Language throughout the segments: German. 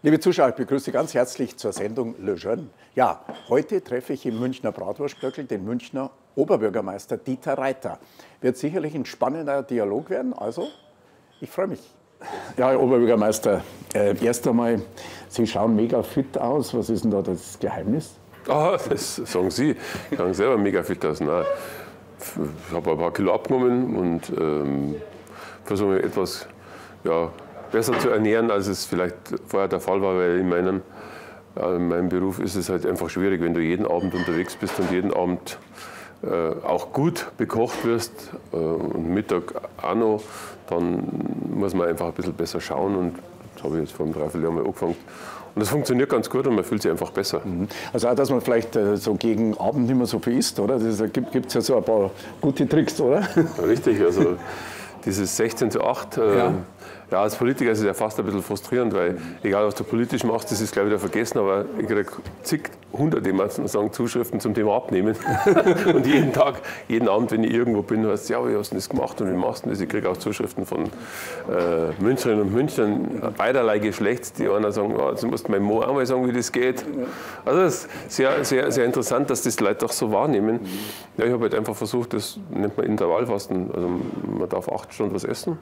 Liebe Zuschauer, ich begrüße Sie ganz herzlich zur Sendung Le Jeune. Ja, heute treffe ich im Münchner Bratwurststöckl den Münchner Oberbürgermeister Dieter Reiter. Wird sicherlich ein spannender Dialog werden, also ich freue mich. Ja, Herr Oberbürgermeister, erst einmal, Sie schauen mega fit aus. Was ist denn da das Geheimnis? Ah, das sagen Sie. Ich schaue selber mega fit aus. Nein, ich habe ein paar Kilo abgenommen und versuche mich etwas besser zu ernähren, als es vielleicht vorher der Fall war, weil in meinem Beruf ist es halt einfach schwierig, wenn du jeden Abend unterwegs bist und jeden Abend auch gut bekocht wirst und Mittag auch noch, dann muss man einfach ein bisschen besser schauen und das habe ich jetzt vor einem Dreivierteljahr mal angefangen. Und das funktioniert ganz gut und man fühlt sich einfach besser. Also auch, dass man vielleicht so gegen Abend nicht mehr so viel isst, oder? Da gibt es ja so ein paar gute Tricks, oder? Richtig, also dieses 16:8, ja, als Politiker ist es ja fast ein bisschen frustrierend, weil egal was du politisch machst, das ist gleich wieder vergessen, aber ich kriege zig, hunderte sagen, Zuschriften zum Thema Abnehmen. Und jeden Tag, jeden Abend, wenn ich irgendwo bin, heißt es, ja, wie hast du das gemacht und wie machst du das? Ich kriege auch Zuschriften von Münchnerinnen und Münchnern beiderlei Geschlechts, die einer sagen, oh, jetzt musst du meinem Mo auch mal sagen, wie das geht. Also das ist sehr interessant, dass das die Leute auch so wahrnehmen. Ja, ich habe halt einfach versucht, das nennt man Intervallfasten, also man darf 8 Stunden was essen.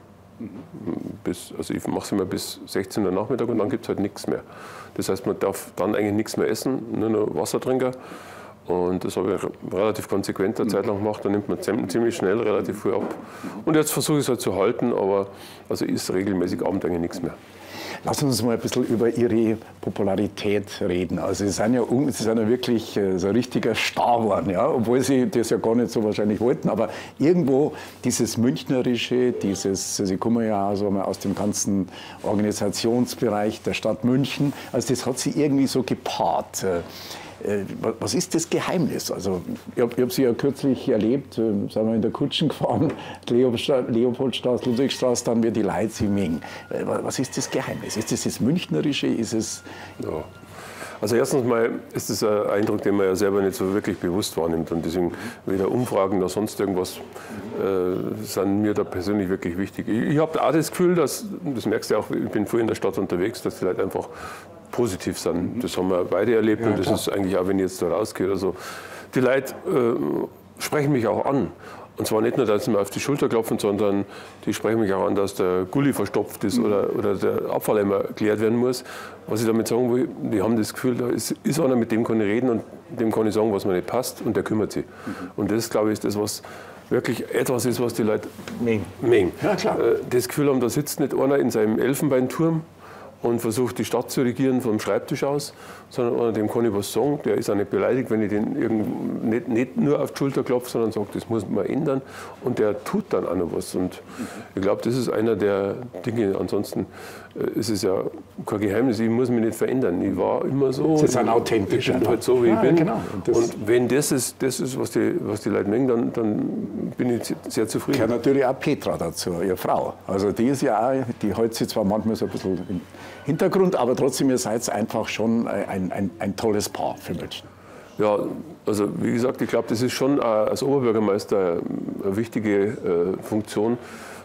Also ich mache es immer bis 16 Uhr Nachmittag und dann gibt es halt nichts mehr. Das heißt, man darf dann eigentlich nichts mehr essen, nur noch Wasser trinken. Und das habe ich relativ konsequent eine Zeit lang gemacht. Dann nimmt man ziemlich schnell relativ früh ab. Und jetzt versuche ich es halt zu halten, aber also ist regelmäßig abends eigentlich nichts mehr. Lassen Sie uns mal ein bisschen über Ihre Popularität reden. Also Sie sind ja wirklich so ein richtiger Star geworden, ja? Obwohl Sie das ja gar nicht so wahrscheinlich wollten. Aber irgendwo dieses Münchnerische, Sie kommen ja also mal aus dem ganzen Organisationsbereich der Stadt München, also das hat Sie irgendwie so gepaart. Was ist das Geheimnis? Also ich hab Sie ja kürzlich erlebt, sind wir in der Kutschen gefahren, Leopoldstraße, Ludwigstraße, dann wird die Leute Sie mengen. Was ist das Geheimnis? Ist das Münchnerische? Ist es... Ja. Also erstens mal ist das ein Eindruck, den man ja selber nicht so wirklich bewusst wahrnimmt. Und deswegen weder Umfragen noch sonst irgendwas sind mir da persönlich wirklich wichtig. Ich habe auch das Gefühl, das merkst du auch, ich bin früh in der Stadt unterwegs, dass die Leute einfach positiv sind. Das haben wir beide erlebt, ja, und das ist eigentlich auch, wenn ich jetzt da rausgehe oder so. Die Leute sprechen mich auch an. Und zwar nicht nur, dass sie mir auf die Schulter klopfen, sondern die sprechen mich auch an, dass der Gully verstopft ist oder der Abfalleimer geklärt werden muss. Was ich damit sagen will, die haben das Gefühl, da ist einer, mit dem kann ich reden und dem kann ich sagen, was mir nicht passt und der kümmert sich. Und das, glaube ich, ist das, was wirklich etwas ist, was die Leute mengen. Ja, klar. Das Gefühl haben, da sitzt nicht einer in seinem Elfenbeinturm und versucht, die Stadt zu regieren vom Schreibtisch aus, sondern dem kann ich was sagen. Der ist auch nicht beleidigt, wenn ich den nicht nur auf die Schulter klopfe, sondern sage, das muss man ändern. Und der tut dann auch noch was. Und ich glaube, das ist einer der Dinge. Ansonsten ist es ja kein Geheimnis, ich muss mich nicht verändern. Ich war immer so. Sie sind authentisch. Ich bin halt so, wie ich bin. Genau. Und wenn das ist, was die Leute mengen, dann bin ich sehr zufrieden. Ja, natürlich auch Petra dazu, Ihre Frau. Also die ist ja auch, die hält sich zwar manchmal so ein bisschen im Hintergrund, aber trotzdem, ihr seid einfach schon ein tolles Paar für München. Ja, also wie gesagt, ich glaube, das ist schon als Oberbürgermeister eine wichtige Funktion.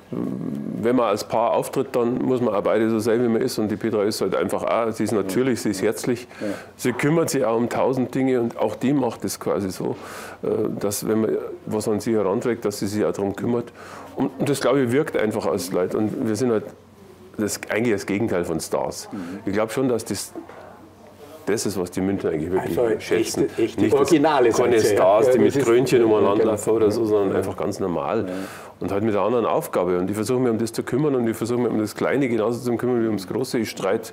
Wenn man als Paar auftritt, dann muss man auch beide so sein, wie man ist. Und die Petra ist halt einfach auch, sie ist natürlich, sie ist herzlich, sie kümmert sich auch um 1000 Dinge und auch die macht es quasi so, dass wenn man was an sie heranträgt, dass sie sich auch darum kümmert. Und das, glaube ich, wirkt einfach als Leute. Und wir sind halt eigentlich das Gegenteil von Stars. Ich glaube schon, dass das ist, was die Münchner eigentlich wirklich schätzen. Echte nicht Originale keine Stars, die mit Krönchen umeinander genau. laufen oder so, sondern einfach ganz normal. Ja. Und halt mit einer anderen Aufgabe. Und ich versuche mich um das zu kümmern und ich versuche mich um das Kleine genauso zu kümmern wie ums Große. Ich streite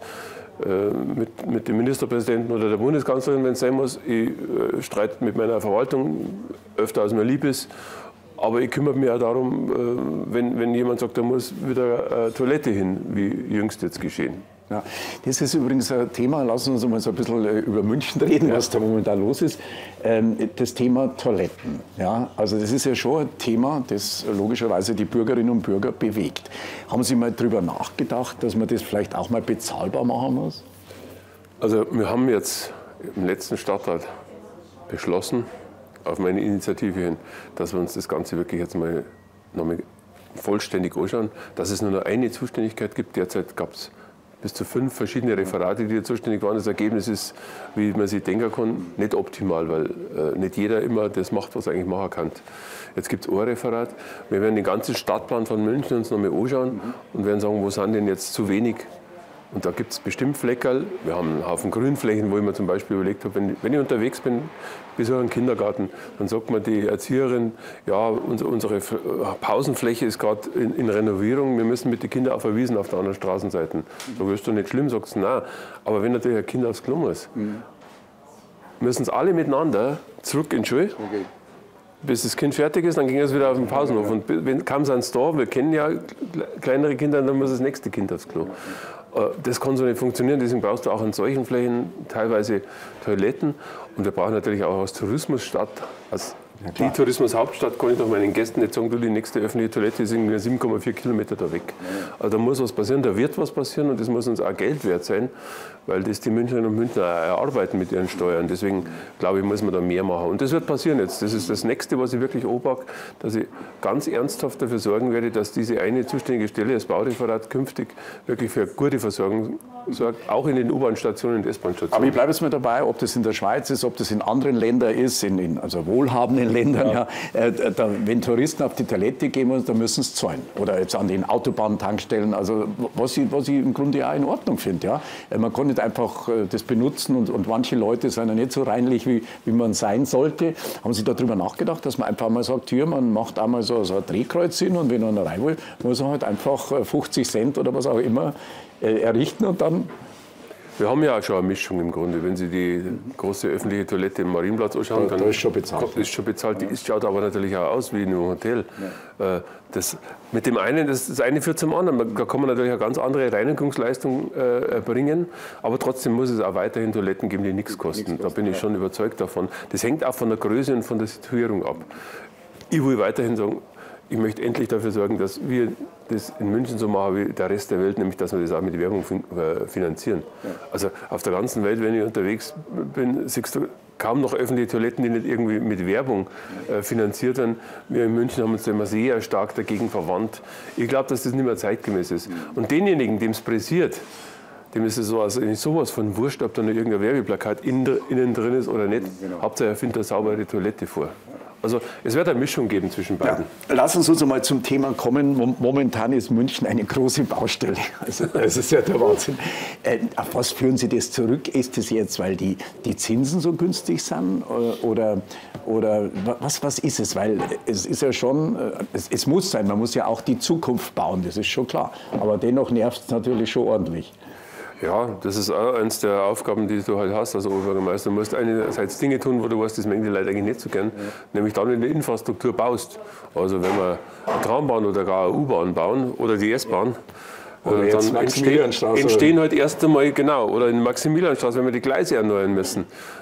mit dem Ministerpräsidenten oder der Bundeskanzlerin, wenn es sein muss. Ich streite mit meiner Verwaltung öfter, als mir lieb ist. Aber ich kümmere mich auch darum, wenn jemand sagt, da muss wieder Toilette hin, wie jüngst jetzt geschehen. Ja, das ist übrigens ein Thema, lassen wir uns mal so ein bisschen über München reden, was da momentan los ist. Das Thema Toiletten. Ja, also das ist ja schon ein Thema, das logischerweise die Bürgerinnen und Bürger bewegt. Haben Sie mal darüber nachgedacht, dass man das vielleicht auch mal bezahlbar machen muss? Also wir haben jetzt im letzten Stadtrat beschlossen, auf meine Initiative hin, dass wir uns das Ganze wirklich jetzt mal nochmal vollständig anschauen, dass es nur noch eine Zuständigkeit gibt. Derzeit gab es bis zu 5 verschiedene Referate, die zuständig waren. Das Ergebnis ist, wie man sich denken kann, nicht optimal, weil nicht jeder immer das macht, was er eigentlich machen kann. Jetzt gibt es ein Referat. Wir werden den ganzen Stadtplan von München uns nochmal anschauen und werden sagen, wo sind denn jetzt zu wenig. Und da gibt es bestimmt Fleckerl. Wir haben einen Haufen Grünflächen, wo ich mir zum Beispiel überlegt habe, wenn ich unterwegs bin, besuche einen Kindergarten, dann sagt mir die Erzieherin, ja, unsere Pausenfläche ist gerade in Renovierung, wir müssen mit den Kindern auf der Wiesn auf der anderen Straßenseite. Da wirst du nicht schlimm, sagst du, nein. Aber wenn natürlich ein Kind aufs Klo muss, müssen es alle miteinander zurück in die Schule. Okay. Bis das Kind fertig ist, dann ging es wieder auf den Pausenhof. Und wenn kam es da, wir kennen ja kleinere Kinder, dann muss das nächste Kind aufs Klo. Das kann so nicht funktionieren, deswegen brauchst du auch an solchen Flächen teilweise Toiletten. Und wir brauchen natürlich auch als Tourismusstadt, als die Tourismushauptstadt, kann ich doch meinen Gästen nicht sagen, du, die nächste öffentliche Toilette ist irgendwie 7,4 Kilometer da weg. Also da muss was passieren, da wird was passieren und das muss uns auch Geld wert sein, weil das die Münchnerinnen und Münchner erarbeiten mit ihren Steuern. Deswegen glaube ich, muss man da mehr machen. Und das wird passieren jetzt. Das ist das Nächste, was ich wirklich anpacke, dass ich ganz ernsthaft dafür sorgen werde, dass diese eine zuständige Stelle, das Baureferat, künftig wirklich für gute Versorgung sorgt, auch in den U-Bahn-Stationen und S-Bahn-Stationen. Aber ich bleibe jetzt mal dabei, ob das in der Schweiz ist, ob das in anderen Ländern ist, also wohlhabenden Ländern. Ja. Wenn Touristen auf die Toilette gehen müssen, dann müssen sie zahlen. Oder jetzt an den Autobahntankstellen. Also was ich im Grunde auch in Ordnung finde. Ja. Man kann nicht einfach das benutzen und manche Leute sind ja nicht so reinlich, wie man sein sollte. Haben Sie darüber nachgedacht, dass man einfach mal sagt, hier, man macht einmal so ein Drehkreuz hin und wenn einer rein will, muss er halt einfach 50 Cent oder was auch immer errichten und dann... Wir haben ja auch schon eine Mischung im Grunde. Wenn Sie die große öffentliche Toilette im Marienplatz anschauen, dann ist schon bezahlt. Ist schon bezahlt. Die schaut aber natürlich auch aus wie in einem Hotel. Ja. Mit dem einen, das eine führt zum anderen. Da kann man natürlich eine ganz andere Reinigungsleistung erbringen, aber trotzdem muss es auch weiterhin Toiletten geben, die nichts kosten. Da bin ich schon überzeugt davon. Das hängt auch von der Größe und von der Situierung ab. Ich will weiterhin sagen, ich möchte endlich dafür sorgen, dass wir das in München so machen wie der Rest der Welt, nämlich dass wir das auch mit Werbung finanzieren. Ja. Also auf der ganzen Welt, wenn ich unterwegs bin, siehst du kaum noch öffentliche Toiletten, die nicht irgendwie mit Werbung finanziert werden. Wir in München haben uns da immer sehr stark dagegen verwandt. Ich glaube, dass das nicht mehr zeitgemäß ist. Und denjenigen, dem es pressiert, dem ist es sowas von wurscht, ob da noch irgendein Werbeplakat innen drin ist oder nicht. Genau. Hauptsache er findet eine saubere Toilette vor. Also es wird eine Mischung geben zwischen beiden. Ja, lass uns mal zum Thema kommen. Momentan ist München eine große Baustelle. Also, das ist ja der Wahnsinn. Auf was führen Sie das zurück? Ist es jetzt, weil die Zinsen so günstig sind? Oder was ist es? Weil es ist ja schon, es muss sein, man muss ja auch die Zukunft bauen, das ist schon klar. Aber dennoch nervt es natürlich schon ordentlich. Ja, das ist auch eines der Aufgaben, die du halt hast als Oberbürgermeister. Du musst einerseits Dinge tun, wo du weißt, das mögen die Leute eigentlich nicht so gern, nämlich dann, wenn du Infrastruktur baust. Also wenn wir eine Trambahn oder gar eine U-Bahn bauen oder die S-Bahn, dann entstehen halt erst einmal, genau, oder in Maximilianstraße, wenn wir die Gleise erneuern müssen.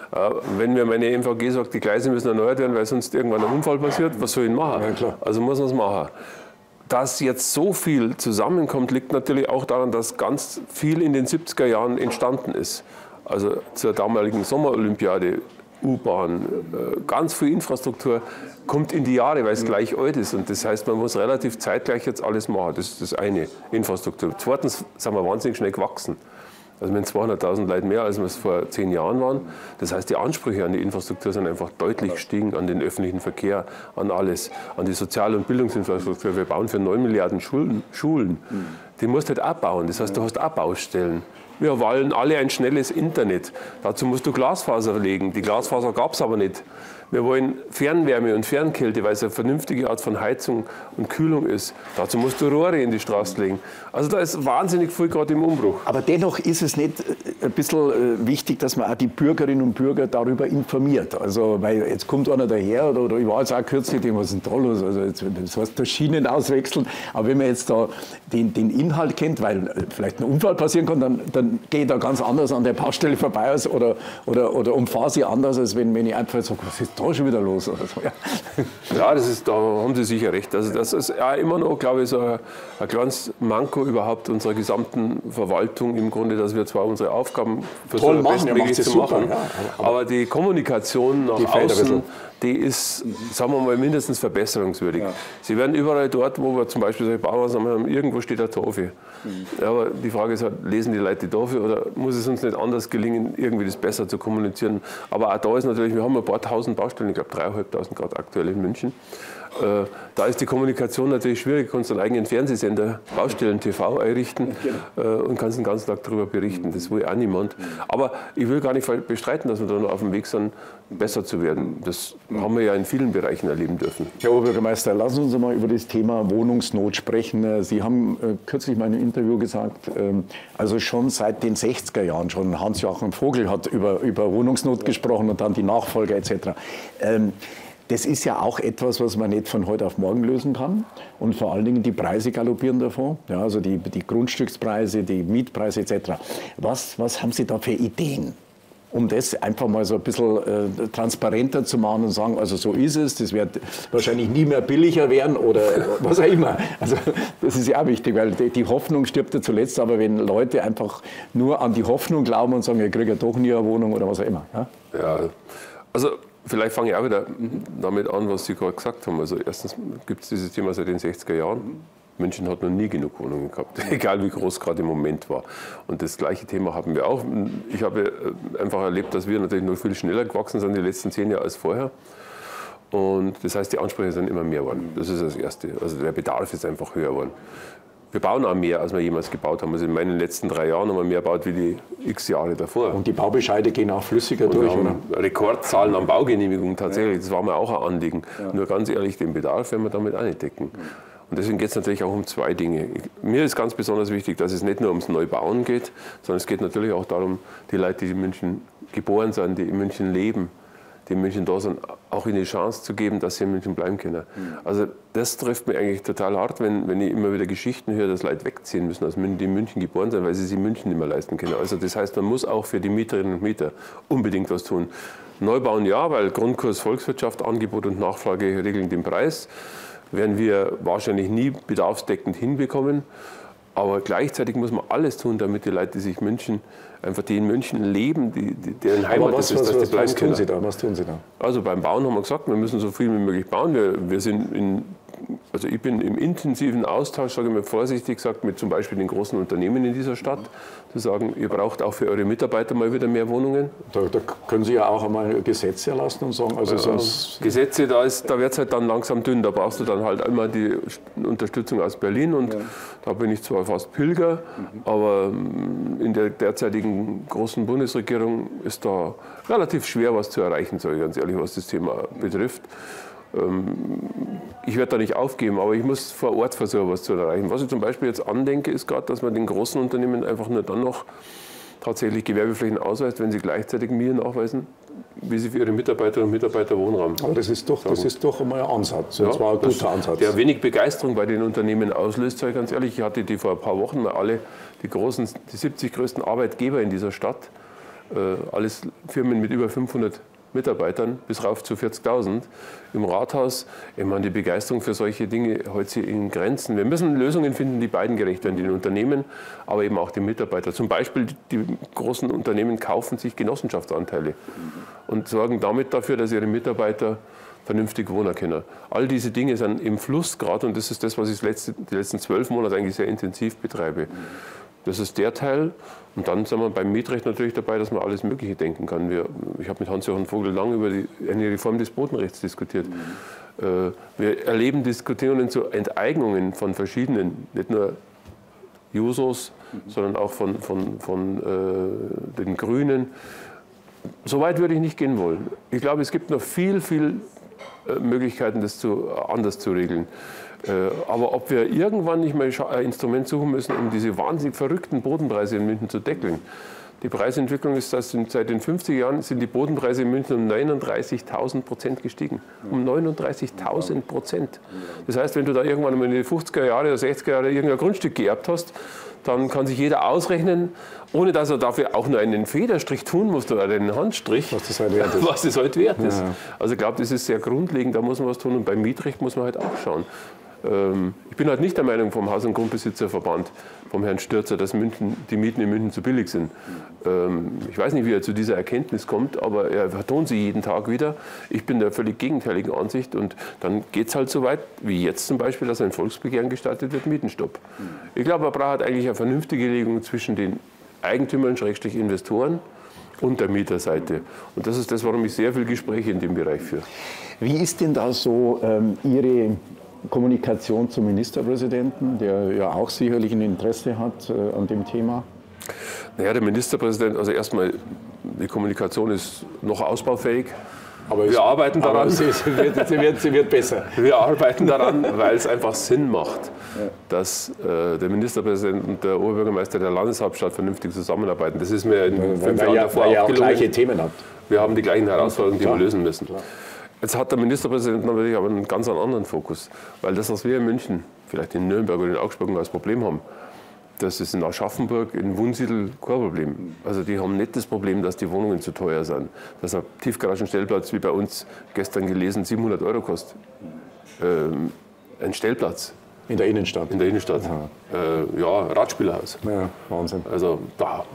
Wenn mir meine MVG sagt, die Gleise müssen erneuert werden, weil sonst irgendwann ein Unfall passiert, was soll ich machen? Ja, klar. Also muss man es machen. Dass jetzt so viel zusammenkommt, liegt natürlich auch daran, dass ganz viel in den 70er Jahren entstanden ist. Also zur damaligen Sommerolympiade, U-Bahn, ganz viel Infrastruktur kommt in die Jahre, weil es gleich alt ist. Und das heißt, man muss relativ zeitgleich jetzt alles machen. Das ist das eine, Infrastruktur. Zweitens sind wir wahnsinnig schnell gewachsen. Also mit 200.000 Leuten mehr, als wir es vor 10 Jahren waren. Das heißt, die Ansprüche an die Infrastruktur sind einfach deutlich gestiegen, an den öffentlichen Verkehr, an alles, an die Sozial- und Bildungsinfrastruktur. Wir bauen für 9 Milliarden Schulen. Die musst du halt auch bauen. Das heißt, du hast auch Baustellen. Wir wollen alle ein schnelles Internet. Dazu musst du Glasfaser legen. Die Glasfaser gab es aber nicht. Wir wollen Fernwärme und Fernkälte, weil es eine vernünftige Art von Heizung und Kühlung ist. Dazu musst du Rohre in die Straße legen. Also da ist wahnsinnig viel gerade im Umbruch. Aber dennoch ist es nicht ein bisschen wichtig, dass man auch die Bürgerinnen und Bürger darüber informiert. Also, weil jetzt kommt einer daher, oder ich war jetzt auch kürzlich, was ist denn da los? Also jetzt, das heißt, da Schienen auswechseln. Aber wenn man jetzt da den Inhalt kennt, weil vielleicht ein Unfall passieren kann, dann gehe ich da ganz anders an der Baustelle vorbei oder umfahre sie anders, als wenn ich einfach sage, was ist da schon wieder los? Oder so. Ja, da haben Sie sicher recht. Also das ist ja immer noch, glaube ich, so ein kleines Manko überhaupt unserer gesamten Verwaltung im Grunde, dass wir zwar unsere Aufgaben versuchen, bestmöglich zu machen, aber die Kommunikation nach außen, die ist, sagen wir mal, mindestens verbesserungswürdig. Ja. Sie werden überall dort, wo wir zum Beispiel solche Baumaßnahmen haben, irgendwo steht eine Tafel. Ja, aber die Frage ist halt, lesen die Leute die Tafel oder muss es uns nicht anders gelingen, irgendwie das besser zu kommunizieren? Aber auch da ist natürlich, wir haben ein paar tausend Baustellen, ich glaube 3.500 gerade aktuell in München. Da ist die Kommunikation natürlich schwierig. Du kannst einen eigenen Fernsehsender, Baustellen TV einrichten und kannst den ganzen Tag darüber berichten. Das will auch niemand. Aber ich will gar nicht bestreiten, dass wir da noch auf dem Weg sind, besser zu werden. Das haben wir ja in vielen Bereichen erleben dürfen. Herr Oberbürgermeister, lassen Sie uns mal über das Thema Wohnungsnot sprechen. Sie haben kürzlich mal in einem Interview gesagt, also schon seit den 60er Jahren, schon Hans-Joachim Vogel hat über Wohnungsnot gesprochen und dann die Nachfolger etc. Das ist ja auch etwas, was man nicht von heute auf morgen lösen kann. Und vor allen Dingen die Preise galoppieren davon. Ja, also die Grundstückspreise, die Mietpreise etc. Was haben Sie da für Ideen, um das einfach mal so ein bisschen transparenter zu machen und sagen, also so ist es, das wird wahrscheinlich nie mehr billiger werden oder was auch immer. Also das ist ja auch wichtig, weil die Hoffnung stirbt ja zuletzt, aber wenn Leute einfach nur an die Hoffnung glauben und sagen, ich kriege ja doch nie eine Wohnung oder was auch immer. Ja, also vielleicht fange ich auch wieder damit an, was Sie gerade gesagt haben. Also erstens gibt es dieses Thema seit den 60er Jahren. München hat noch nie genug Wohnungen gehabt, egal wie groß gerade im Moment war. Und das gleiche Thema haben wir auch. Ich habe einfach erlebt, dass wir natürlich noch viel schneller gewachsen sind die letzten 10 Jahre als vorher. Und das heißt, die Ansprüche sind immer mehr geworden. Das ist das Erste. Also der Bedarf ist einfach höher geworden. Wir bauen auch mehr, als wir jemals gebaut haben. Also in meinen letzten 3 Jahren haben wir mehr gebaut wie die x Jahre davor. Und die Baubescheide gehen auch flüssiger durch, oder? Rekordzahlen an Baugenehmigungen tatsächlich. Das war mir auch ein Anliegen. Ja. Nur ganz ehrlich, den Bedarf werden wir damit auch nicht decken. Und deswegen geht es natürlich auch um 2 Dinge. Mir ist ganz besonders wichtig, dass es nicht nur ums Neubauen geht, sondern es geht natürlich auch darum, die Leute, die in München geboren sind, die in München leben, die in München da sind, auch ihnen die Chance zu geben, dass sie in München bleiben können. Also das trifft mich eigentlich total hart, wenn ich immer wieder Geschichten höre, dass Leute wegziehen müssen aus München, die in München geboren sind, weil sie sich in München nicht mehr leisten können. Also das heißt, man muss auch für die Mieterinnen und Mieter unbedingt was tun. Neubauen ja, weil Grundkurs Volkswirtschaft, Angebot und Nachfrage regeln den Preis. Werden wir wahrscheinlich nie bedarfsdeckend hinbekommen. Aber gleichzeitig muss man alles tun, damit die Leute, die sich München, einfach die in München leben, deren Heimat ist, dass die bleiben können. Was tun Sie da? Also beim Bauen haben wir gesagt, wir müssen so viel wie möglich bauen. Wir sind also ich bin im intensiven Austausch, sage ich mal vorsichtig gesagt, mit zum Beispiel den großen Unternehmen in dieser Stadt, zu sagen, ihr braucht auch für eure Mitarbeiter mal wieder mehr Wohnungen. Da können Sie ja auch einmal Gesetze erlassen und sagen, also sonst... Gesetze, da wird es halt dann langsam dünn, da brauchst du dann halt immer die Unterstützung aus Berlin und da bin ich zwar fast Pilger, aber in der derzeitigen großen Bundesregierung ist da relativ schwer was zu erreichen, sage ich ganz ehrlich, was das Thema betrifft. Ich werde da nicht aufgeben, aber ich muss vor Ort versuchen, was zu erreichen. Was ich zum Beispiel jetzt andenke, ist gerade, dass man den großen Unternehmen einfach nur dann noch tatsächlich Gewerbeflächen ausweist, wenn sie gleichzeitig mir nachweisen, wie sie für ihre Mitarbeiterinnen und Mitarbeiter Wohnraum. Aber das ist doch einmal ein Ansatz. Ja, das war ein guter Ansatz. Der wenig Begeisterung bei den Unternehmen auslöst, sage ich ganz ehrlich. Ich hatte die vor ein paar Wochen mal alle, die 70 größten Arbeitgeber in dieser Stadt, alles Firmen mit über 500 Mitarbeitern bis rauf zu 40.000 im Rathaus. Ich meine, die Begeisterung für solche Dinge hält sich in Grenzen. Wir müssen Lösungen finden, die beiden gerecht werden, den Unternehmen, aber eben auch den Mitarbeitern. Zum Beispiel die großen Unternehmen kaufen sich Genossenschaftsanteile und sorgen damit dafür, dass ihre Mitarbeiter vernünftig wohnen können. All diese Dinge sind im Fluss gerade und das ist das, was ich die letzten 12 Monate eigentlich sehr intensiv betreibe. Das ist der Teil. Und dann sind wir beim Mietrecht natürlich dabei, dass man alles Mögliche denken kann. Ich habe mit Hans-Joachim Vogel lange über eine Reform des Bodenrechts diskutiert. Wir erleben Diskussionen zu Enteignungen von verschiedenen, nicht nur Jusos, sondern auch von den Grünen. So weit würde ich nicht gehen wollen. Ich glaube, es gibt noch viel Möglichkeiten, das anders zu regeln. Aber ob wir irgendwann nicht mal ein Instrument suchen müssen, um diese wahnsinnig verrückten Bodenpreise in München zu deckeln. Die Preisentwicklung ist, dass seit den 50er Jahren sind die Bodenpreise in München um 39.000% gestiegen. Um 39.000%. Das heißt, wenn du da irgendwann in den 50er Jahre oder 60er Jahre irgendein Grundstück geerbt hast, dann kann sich jeder ausrechnen, ohne dass er dafür auch nur einen Federstrich tun muss oder einen Handstrich, was das halt wert ist. Ja. Also ich glaube, das ist sehr grundlegend, da muss man was tun und beim Mietrecht muss man halt auch schauen. Ich bin halt nicht der Meinung vom Haus- und Grundbesitzerverband, vom Herrn Stürzer, dass die Mieten in München zu billig sind. Ich weiß nicht, wie er zu dieser Erkenntnis kommt, aber er vertont sie jeden Tag wieder. Ich bin der völlig gegenteiligen Ansicht und dann geht es halt so weit, wie jetzt zum Beispiel, dass ein Volksbegehren gestartet wird, Mietenstopp. Ich glaube, man braucht eigentlich eine vernünftige Regelung zwischen den Eigentümern, Schrägstrich Investoren und der Mieterseite. Und das ist das, warum ich sehr viel Gespräche in dem Bereich führe. Wie ist denn da so Ihre Kommunikation zum Ministerpräsidenten, der ja auch sicherlich ein Interesse hat an dem Thema? Naja, der Ministerpräsident, also erstmal, die Kommunikation ist noch ausbaufähig. Aber wir arbeiten daran. Aber sie wird besser. Wir arbeiten daran, weil es einfach Sinn macht, dass der Ministerpräsident und der Oberbürgermeister der Landeshauptstadt vernünftig zusammenarbeiten. Das ist mir in 5 Jahren davor auch gelungen. Gleiche Themen habt. Wir haben die gleichen Herausforderungen, die wir lösen müssen. Klar. Jetzt hat der Ministerpräsident natürlich aber einen ganz anderen Fokus. Weil das, was wir in München, vielleicht in Nürnberg oder in Augsburg als Problem haben, das ist in Aschaffenburg, in Wunsiedel kein Problem. Also die haben nicht das Problem, dass die Wohnungen zu teuer sind. Dass ein Tiefgaragenstellplatz, wie bei uns gestern gelesen, 700 € kostet. Ein Stellplatz. In der Innenstadt? In der Innenstadt. Ja, Radspielerhaus. Ja, Wahnsinn. Also da,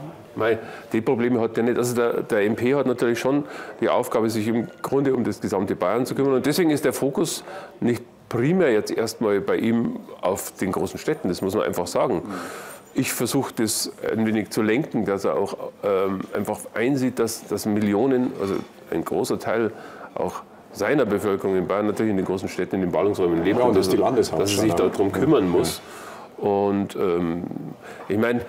die Probleme hat der nicht. Also der MP hat natürlich schon die Aufgabe, sich im Grunde um das gesamte Bayern zu kümmern. Und deswegen ist der Fokus nicht primär jetzt erstmal bei ihm auf den großen Städten. Das muss man einfach sagen. Ich versuche das ein wenig zu lenken, dass er auch einfach einsieht, dass Millionen, also ein großer Teil auch seiner Bevölkerung in Bayern natürlich in den großen Städten, in den Ballungsräumen lebt, und dass er sich darum kümmern muss. Und ich meine,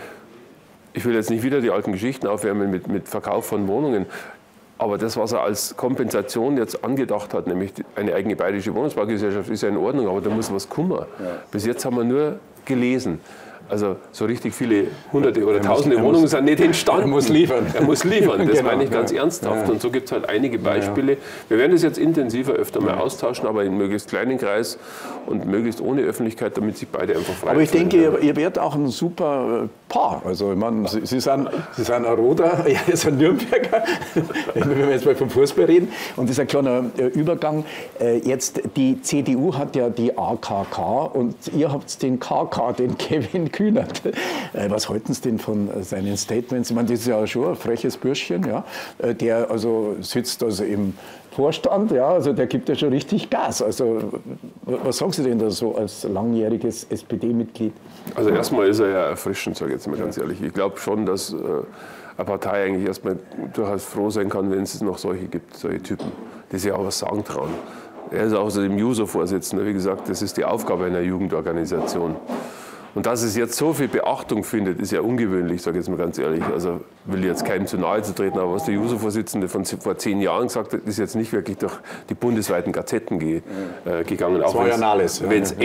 ich will jetzt nicht wieder die alten Geschichten aufwärmen mit Verkauf von Wohnungen, aber das, was er als Kompensation jetzt angedacht hat, nämlich eine eigene bayerische Wohnungsbaugesellschaft, ist ja in Ordnung, aber da muss was kommen. Ja. Bis jetzt haben wir nur gelesen. Also so richtig viele Hunderte oder Tausende Wohnungen sind nicht entstanden. Er muss liefern. Er muss liefern, das meine ich ganz ernsthaft. Und so gibt es halt einige Beispiele. Wir werden das jetzt intensiver öfter mal austauschen, aber in möglichst kleinen Kreis und möglichst ohne Öffentlichkeit, damit sich beide einfach frei. Aber ich denke, ihr werdet auch ein super Paar. Also ich meine, Sie sind ein Roder, ihr seid ein Nürnberger, wenn wir jetzt mal vom Fußball reden. Und das ist ein kleiner Übergang. Jetzt, die CDU hat ja die AKK und ihr habt den KK, den Kevin Kühnert. Was halten Sie denn von seinen Statements? Ich meine, das ist ja schon ein freches Bürschchen, ja, der also sitzt also im Vorstand, ja, also der gibt ja schon richtig Gas. Also was sagen Sie denn da so als langjähriges SPD-Mitglied? Also erstmal ist er ja erfrischend, sage ich jetzt mal ganz ehrlich. Ich glaube schon, dass eine Partei eigentlich erstmal durchaus froh sein kann, wenn es noch solche gibt, solche Typen, die sich auch was sagen trauen. Er ist außerdem Juso-Vorsitzender, wie gesagt, das ist die Aufgabe einer Jugendorganisation. Und dass es jetzt so viel Beachtung findet, ist ja ungewöhnlich, sage ich jetzt mal ganz ehrlich. Also will jetzt keinem zu nahe zu treten, aber was der Juso-Vorsitzende von vor 10 Jahren gesagt hat, ist jetzt nicht wirklich durch die bundesweiten Gazetten gegangen. Das war ja alles. Wenn es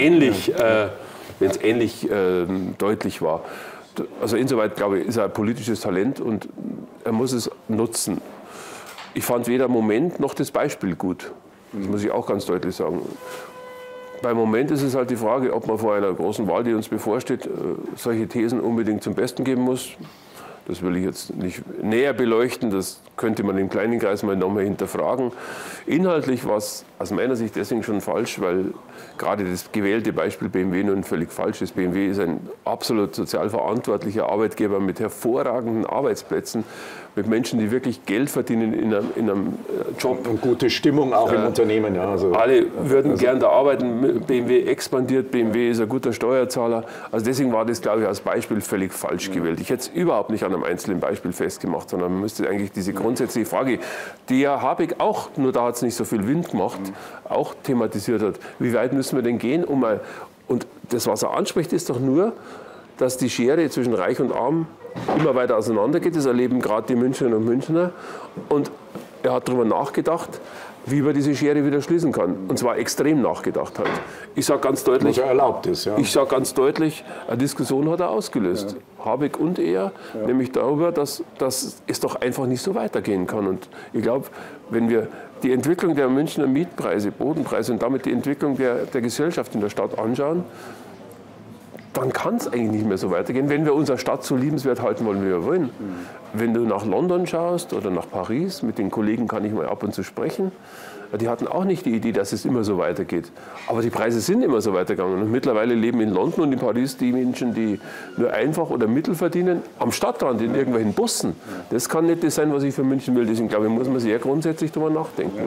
ähnlich deutlich war. Also insoweit, glaube ich, ist er ein politisches Talent und er muss es nutzen. Ich fand weder Moment noch das Beispiel gut. Das muss ich auch ganz deutlich sagen. Beim Moment ist es halt die Frage, ob man vor einer großen Wahl, die uns bevorsteht, solche Thesen unbedingt zum Besten geben muss. Das will ich jetzt nicht näher beleuchten, das könnte man im kleinen Kreis mal nochmal hinterfragen. Inhaltlich war es aus meiner Sicht deswegen schon falsch, weil gerade das gewählte Beispiel BMW nun völlig falsch ist. BMW ist ein absolut sozial verantwortlicher Arbeitgeber mit hervorragenden Arbeitsplätzen, mit Menschen, die wirklich Geld verdienen in einem Job. Und gute Stimmung auch im Unternehmen. Ja, also, alle würden gern da arbeiten. BMW expandiert, BMW ist ein guter Steuerzahler. Also deswegen war das, glaube ich, als Beispiel völlig falsch gewählt. Ich hätte es überhaupt nicht an einem einzelnen Beispiel festgemacht, sondern man müsste eigentlich diese grundsätzliche Frage, die ja Habeck auch, nur da hat es nicht so viel Wind gemacht, auch thematisiert hat. Wie weit müssen wir denn gehen? Und das, was er anspricht, ist doch nur, dass die Schere zwischen Reich und Arm immer weiter auseinandergeht. Das erleben gerade die Münchnerinnen und Münchner. Und er hat darüber nachgedacht, wie man diese Schere wieder schließen kann. Und zwar extrem nachgedacht halt. Ich sage ganz deutlich, was ja erlaubt ist, ja. Ich sage ganz deutlich, eine Diskussion hat er ausgelöst. Ja. Habeck und er, nämlich darüber, dass es doch einfach nicht so weitergehen kann. Und ich glaube, wenn wir die Entwicklung der Münchner Mietpreise, Bodenpreise und damit die Entwicklung der Gesellschaft in der Stadt anschauen, dann kann es eigentlich nicht mehr so weitergehen, wenn wir unsere Stadt so liebenswert halten wollen, wie wir wollen. Wenn du nach London schaust oder nach Paris, mit den Kollegen kann ich mal ab und zu sprechen, die hatten auch nicht die Idee, dass es immer so weitergeht. Aber die Preise sind immer so weitergegangen. Und mittlerweile leben in London und in Paris die Menschen, die nur einfach oder mittel verdienen, am Stadtrand in irgendwelchen Bussen. Das kann nicht das sein, was ich für München will. Deswegen glaube ich, muss man sehr grundsätzlich darüber nachdenken.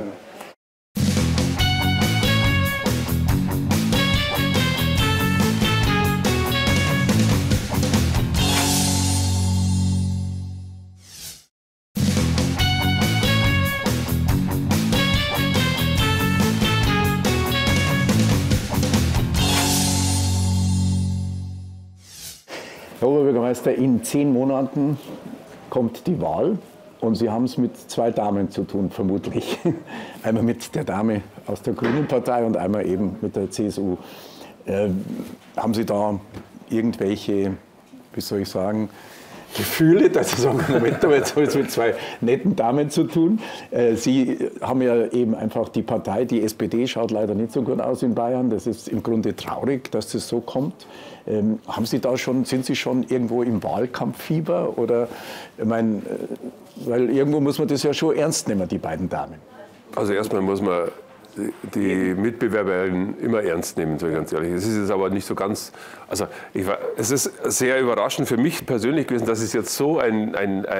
Herr Oberbürgermeister, in 10 Monaten kommt die Wahl und Sie haben es mit 2 Damen zu tun, vermutlich. Einmal mit der Dame aus der Grünen Partei und einmal eben mit der CSU. Haben Sie da irgendwelche, wie soll ich sagen, Gefühle, dass Sie sagen, Moment, aber jetzt habe ich es mit 2 netten Damen zu tun. Sie haben ja eben einfach die Partei, die SPD schaut leider nicht so gut aus in Bayern. Das ist im Grunde traurig, dass das so kommt. Haben Sie da schon, sind Sie schon irgendwo im Wahlkampffieber? Oder, ich meine, weil irgendwo muss man das ja schon ernst nehmen, die beiden Damen. Also erstmal muss man die Mitbewerberin immer ernst nehmen, so ganz ehrlich. Es ist jetzt aber nicht so ganz, also es ist sehr überraschend für mich persönlich gewesen, dass es jetzt so ein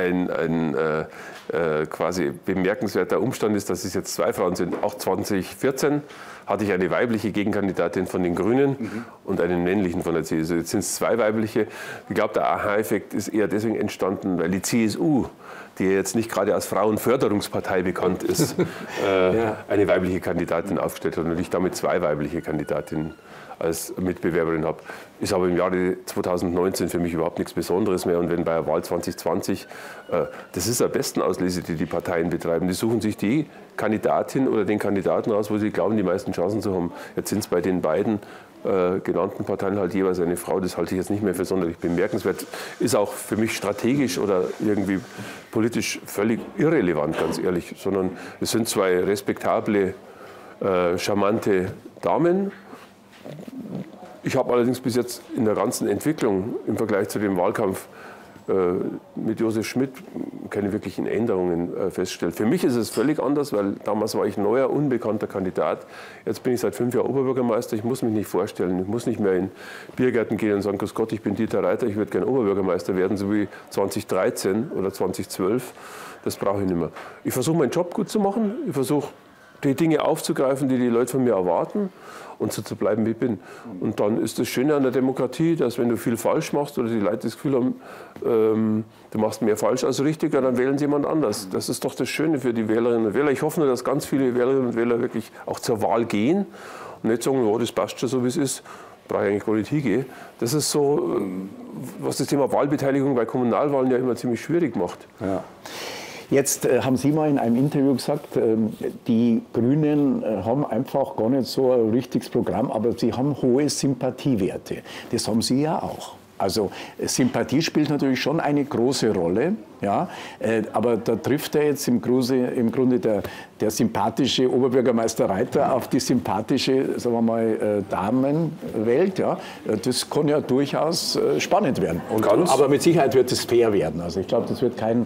quasi bemerkenswerter Umstand ist, dass es jetzt 2 Frauen sind. Auch 2014 hatte ich eine weibliche Gegenkandidatin von den Grünen und einen männlichen von der CSU. Jetzt sind es 2 weibliche. Ich glaube, der Aha-Effekt ist eher deswegen entstanden, weil die CSU, die jetzt nicht gerade als Frauenförderungspartei bekannt ist, eine weibliche Kandidatin aufgestellt hat und ich damit 2 weibliche Kandidatinnen als Mitbewerberin habe. Ist aber im Jahre 2019 für mich überhaupt nichts Besonderes mehr. Und wenn bei der Wahl 2020, das ist der besten Auslese, die die Parteien betreiben. Die suchen sich die Kandidatin oder den Kandidaten aus, wo sie glauben, die meisten Chancen zu haben. Jetzt sind es bei den beiden genannten Parteien halt jeweils eine Frau. Das halte ich jetzt nicht mehr für sonderlich bemerkenswert. Ist auch für mich strategisch oder irgendwie politisch völlig irrelevant, ganz ehrlich. Sondern es sind 2 respektable, charmante Damen. Ich habe allerdings bis jetzt in der ganzen Entwicklung im Vergleich zu dem Wahlkampf mit Josef Schmidt keine wirklichen Änderungen festgestellt. Für mich ist es völlig anders, weil damals war ich neuer, unbekannter Kandidat. Jetzt bin ich seit 5 Jahren Oberbürgermeister. Ich muss mich nicht vorstellen. Ich muss nicht mehr in Biergärten gehen und sagen, Grüß Gott, ich bin Dieter Reiter, ich würde gerne Oberbürgermeister werden, so wie 2013 oder 2012. Das brauche ich nicht mehr. Ich versuche, meinen Job gut zu machen. Ich versuche, die Dinge aufzugreifen, die die Leute von mir erwarten und so zu bleiben, wie ich bin. Und dann ist das Schöne an der Demokratie, dass wenn du viel falsch machst oder die Leute das Gefühl haben, du machst mehr falsch als richtig, dann wählen sie jemand anders. Das ist doch das Schöne für die Wählerinnen und Wähler. Ich hoffe nur, dass ganz viele Wählerinnen und Wähler wirklich auch zur Wahl gehen und nicht sagen, oh, das passt schon so, wie es ist, brauche ich eigentlich gar nicht hingehen. Das ist so, was das Thema Wahlbeteiligung bei Kommunalwahlen ja immer ziemlich schwierig macht. Ja. Jetzt haben Sie mal in einem Interview gesagt, die Grünen haben einfach gar nicht so ein richtiges Programm, aber sie haben hohe Sympathiewerte. Das haben Sie ja auch. Also Sympathie spielt natürlich schon eine große Rolle, ja, aber da trifft er jetzt im Grunde der sympathische Oberbürgermeister Reiter auf die sympathische, sagen wir mal, Damenwelt. Ja. Das kann ja durchaus spannend werden. Aber mit Sicherheit wird es fair werden. Also ich glaube, das wird kein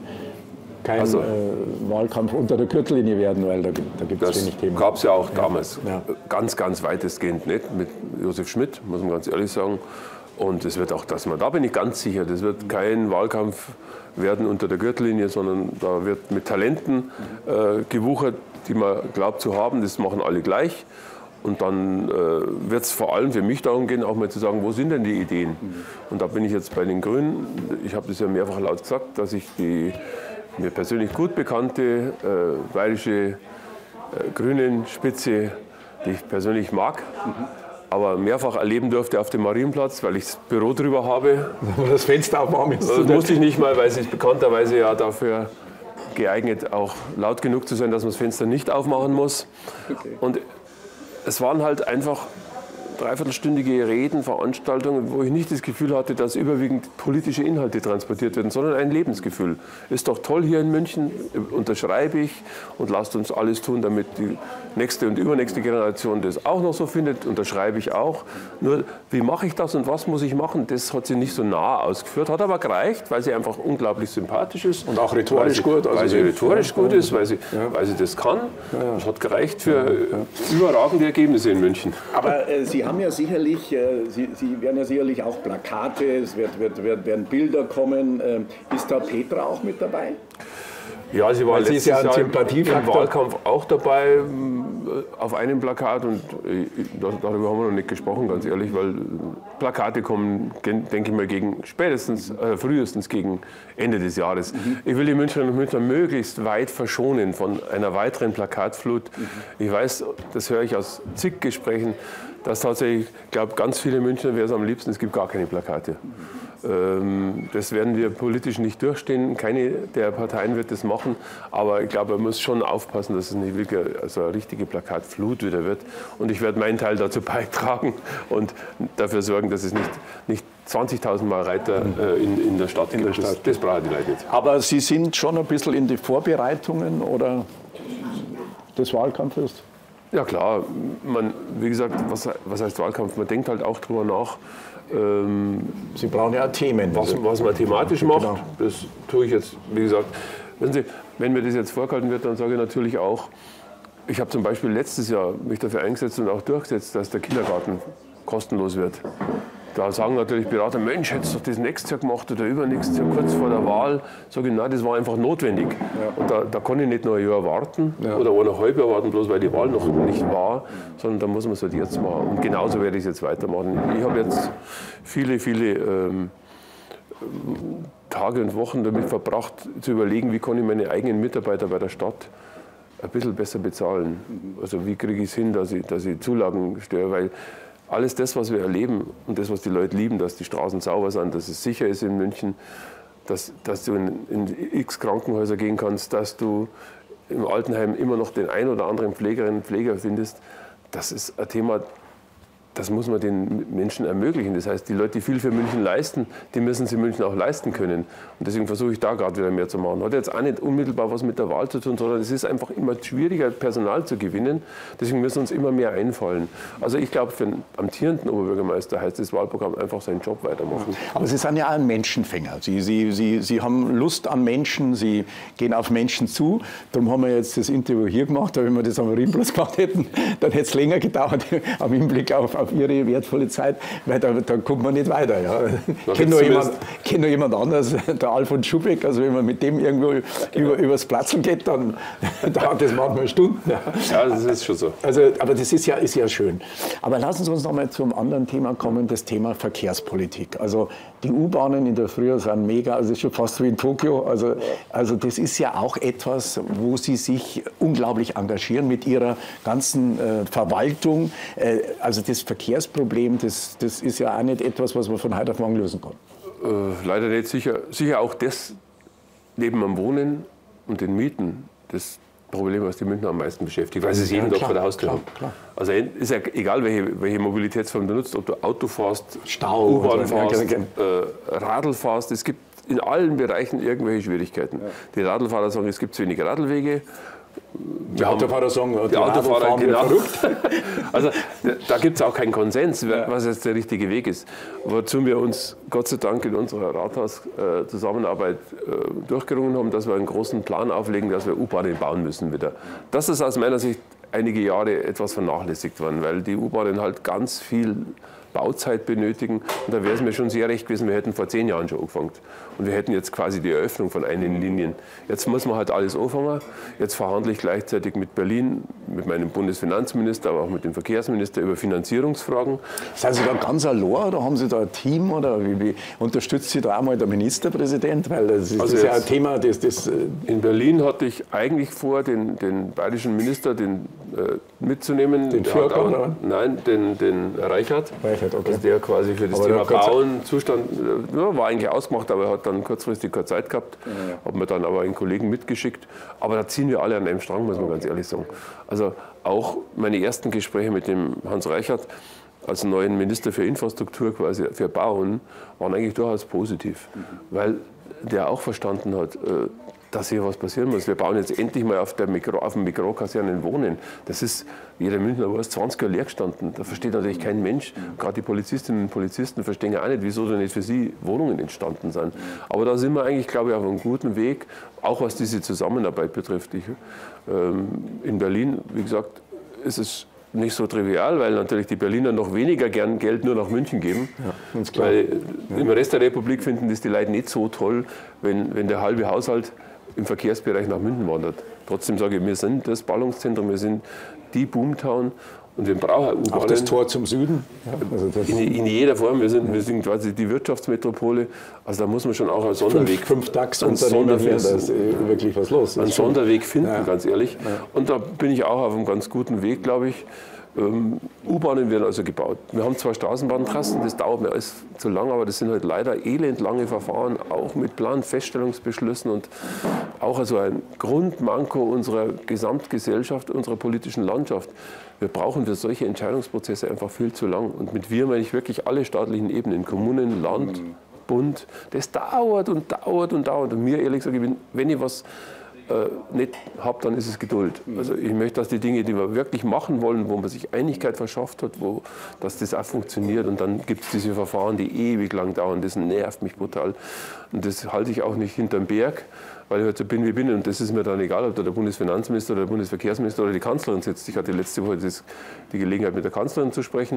Wahlkampf unter der Gürtellinie werden, weil da gibt es wenig Themen. Das gab es ja auch damals, ganz, ganz weitestgehend nicht, mit Josef Schmidt, muss man ganz ehrlich sagen. Und es wird auch, da bin ich ganz sicher, das wird kein Wahlkampf werden unter der Gürtellinie, sondern da wird mit Talenten gewuchert, die man glaubt zu haben, das machen alle gleich. Und dann wird es vor allem für mich darum gehen, auch mal zu sagen, wo sind denn die Ideen? Und da bin ich jetzt bei den Grünen. Ich habe das ja mehrfach laut gesagt, dass ich die mir persönlich gut bekannte bayerische Grünen-Spitze, die ich persönlich mag, aber mehrfach erleben durfte auf dem Marienplatz, weil ich das Büro drüber habe. Das Fenster aufmachen müsste. Das musste ich nicht mal, weil sie bekannterweise ja dafür geeignet, auch laut genug zu sein, dass man das Fenster nicht aufmachen muss. Okay. Und es waren halt einfach dreiviertelstündige Reden, Veranstaltungen, wo ich nicht das Gefühl hatte, dass überwiegend politische Inhalte transportiert werden, sondern ein Lebensgefühl. Ist doch toll hier in München, unterschreibe ich und lasst uns alles tun, damit die nächste und übernächste Generation das auch noch so findet, unterschreibe ich auch. Nur, wie mache ich das und was muss ich machen, das hat sie nicht so nah ausgeführt, hat aber gereicht, weil sie einfach unglaublich sympathisch ist. Und auch rhetorisch gut. Weil sie rhetorisch gut ist, weil sie das kann. Das hat gereicht für überragende Ergebnisse in München. Aber Sie haben ja sicherlich, Sie werden ja sicherlich auch Plakate, es werden Bilder kommen. Ist da Petra auch mit dabei? Ja, sie war letztes Jahr im Wahlkampf auch dabei auf einem Plakat und darüber haben wir noch nicht gesprochen, ganz ehrlich, weil Plakate kommen, denke ich mal, frühestens gegen Ende des Jahres. Ich will die Münchnerinnen und Münchner möglichst weit verschonen von einer weiteren Plakatflut. Ich weiß, das höre ich aus zig Gesprächen, dass tatsächlich, ich glaube, ganz viele Münchner wäre es am liebsten, es gibt gar keine Plakate. Das werden wir politisch nicht durchstehen. Keine der Parteien wird das machen. Aber ich glaube, man muss schon aufpassen, dass es nicht wirklich eine richtige Plakatflut wieder wird. Und ich werde meinen Teil dazu beitragen und dafür sorgen, dass es nicht 20.000 Mal Reiter in der Stadt gibt. Das brauchen die Leute nicht. Aber Sie sind schon ein bisschen in die Vorbereitungen oder des Wahlkampfes? Ja klar, wie gesagt, was heißt Wahlkampf? Man denkt halt auch drüber nach. Sie brauchen ja Themen. Was man thematisch macht, das tue ich jetzt, wie gesagt. Wenn mir das jetzt vorgehalten wird, dann sage ich natürlich auch, ich habe zum Beispiel letztes Jahr mich dafür eingesetzt und auch durchgesetzt, dass der Kindergarten kostenlos wird. Da sagen natürlich Berater, Mensch, hättest du doch das nächstes Jahr gemacht oder übernächstes Jahr kurz vor der Wahl. Sage ich, nein, das war einfach notwendig. Ja. Und da kann ich nicht noch ein Jahr warten oder 1,5 Jahre warten, bloß weil die Wahl noch nicht war, sondern da muss man es halt jetzt machen. Und genauso werde ich es jetzt weitermachen. Ich habe jetzt viele Tage und Wochen damit verbracht, zu überlegen, wie kann ich meine eigenen Mitarbeiter bei der Stadt ein bisschen besser bezahlen. Also wie kriege ich es hin, dass ich Zulagen störe, weil alles das, was wir erleben und das, was die Leute lieben, dass die Straßen sauber sind, dass es sicher ist in München, dass du in x Krankenhäuser gehen kannst, dass du im Altenheim immer noch den ein oder anderen Pflegerinnen und Pfleger findest, das ist ein Thema, das muss man den Menschen ermöglichen. Das heißt, die Leute, die viel für München leisten, die müssen sie München auch leisten können. Und deswegen versuche ich da gerade wieder mehr zu machen. Hat jetzt auch nicht unmittelbar was mit der Wahl zu tun, sondern es ist einfach immer schwieriger, Personal zu gewinnen. Deswegen müssen uns immer mehr einfallen. Also ich glaube, für einen amtierenden Oberbürgermeister heißt das Wahlprogramm einfach seinen Job weitermachen. Aber Sie sind ja auch ein Menschenfänger. Sie haben Lust an Menschen, Sie gehen auf Menschen zu. Darum haben wir jetzt das Interview hier gemacht. Wenn wir das am Marienplatz gemacht hätten, dann hätte es länger gedauert, am Hinblick auf Ihre wertvolle Zeit, weil da kommt man nicht weiter. Ja. Ich kenne noch jemand anderes, der Alfons Schubeck, also wenn man mit dem irgendwo übers Platzl geht, dann dauert das manchmal Stunden. Ja, das ist schon so. Also, aber das ist ja schön. Aber lassen Sie uns noch mal zum anderen Thema kommen, das Thema Verkehrspolitik. Also die U-Bahnen in der Früh sind mega, also das ist schon fast wie in Tokio. Also das ist ja auch etwas, wo Sie sich unglaublich engagieren mit Ihrer ganzen Verwaltung. Also das Verkehrsproblem, das ist ja auch nicht etwas, was man von heute auf morgen lösen kann. Leider nicht. Sicher auch das neben dem Wohnen und den Mieten das Problem, was die Münchner am meisten beschäftigt, weil sie es jeden Tag vor der Haustür haben. Klar. Also ist ja egal, welche Mobilitätsform du nutzt, ob du Auto fährst, Stau, U-Bahn fährst, Radl fährst, es gibt in allen Bereichen irgendwelche Schwierigkeiten. Ja. Die Radlfahrer sagen, es gibt zu wenig Radlwege. Die Autofahrer sagen, die Autofahrer genau. Verrückt. Also da gibt es auch keinen Konsens, was jetzt der richtige Weg ist. Wozu wir uns Gott sei Dank in unserer Rathaus-Zusammenarbeit durchgerungen haben, dass wir einen großen Plan auflegen, dass wir U-Bahnen bauen müssen wieder. Das ist aus meiner Sicht einige Jahre etwas vernachlässigt worden, weil die U-Bahnen halt ganz viel Bauzeit benötigen. Und da wäre es mir schon sehr recht gewesen, wir hätten vor 10 Jahren schon angefangen. Und wir hätten jetzt quasi die Eröffnung von einigen Linien. Jetzt muss man halt alles anfangen. Jetzt verhandle ich gleichzeitig mit Berlin, mit meinem Bundesfinanzminister, aber auch mit dem Verkehrsminister über Finanzierungsfragen. Sind Sie da ganz allein oder haben Sie da ein Team oder wie unterstützt Sie da einmal der Ministerpräsident? Weil das ist ja ein Thema, das in Berlin hatte ich eigentlich vor, den bayerischen Minister mitzunehmen. Den Fürker, oder? Nein, den Reichert. Okay. Also der quasi für das Thema Bauen, Zustand, war eigentlich ausgemacht, aber er hat dann kurzfristig keine Zeit gehabt. Hat mir dann aber einen Kollegen mitgeschickt. Aber da ziehen wir alle an einem Strang, muss man ganz ehrlich sagen. Also auch meine ersten Gespräche mit dem Hans Reichert, als neuen Minister für Infrastruktur, quasi für Bauen, waren eigentlich durchaus positiv, weil der auch verstanden hat, dass hier was passieren muss. Wir bauen jetzt endlich mal auf dem Mikro-Kasernen Wohnen. Das ist, jeder Münchner weiß, 20 Jahre leer gestanden. Da versteht natürlich kein Mensch. Gerade die Polizistinnen und Polizisten verstehen ja auch nicht, wieso da nicht für sie Wohnungen entstanden sind. Aber da sind wir eigentlich, glaube ich, auf einem guten Weg, auch was diese Zusammenarbeit betrifft. In Berlin, wie gesagt, ist es nicht so trivial, weil natürlich die Berliner noch weniger gern Geld nur nach München geben. Ja, ganz klar. Weil im Rest der Republik finden das die Leute nicht so toll, wenn der halbe Haushalt im Verkehrsbereich nach München wandert. Trotzdem sage ich, wir sind das Ballungszentrum, wir sind die Boomtown und wir brauchen U-Bahnen. Auch das Tor zum Süden? Ja, also das in jeder Form. Wir sind quasi die Wirtschaftsmetropole. Also da muss man schon auch einen Sonderweg. Fünf DAX-Unternehmen hier, da ist wirklich was los. Einen Sonderweg finden, ja, ganz ehrlich. Ja. Und da bin ich auch auf einem ganz guten Weg, glaube ich. U-Bahnen werden also gebaut. Wir haben zwar Straßenbahntrassen, das dauert mir alles zu lang, aber das sind halt leider elendlange Verfahren, auch mit Planfeststellungsbeschlüssen und auch also ein Grundmanko unserer Gesamtgesellschaft, unserer politischen Landschaft. Wir brauchen für solche Entscheidungsprozesse einfach viel zu lang. Und mit wir meine ich wirklich alle staatlichen Ebenen, Kommunen, Land, Bund. Das dauert und dauert und dauert. Und mir ehrlich gesagt, wenn ich was nicht habe, dann ist es Geduld. Also ich möchte, dass die Dinge, die wir wirklich machen wollen, wo man sich Einigkeit verschafft hat, dass das auch funktioniert. Und dann gibt es diese Verfahren, die ewig lang dauern. Das nervt mich brutal. Und das halte ich auch nicht hinterm Berg, weil ich halt so bin, wie ich bin. Und das ist mir dann egal, ob da der Bundesfinanzminister oder der Bundesverkehrsminister oder die Kanzlerin sitzt. Ich hatte letzte Woche die Gelegenheit, mit der Kanzlerin zu sprechen.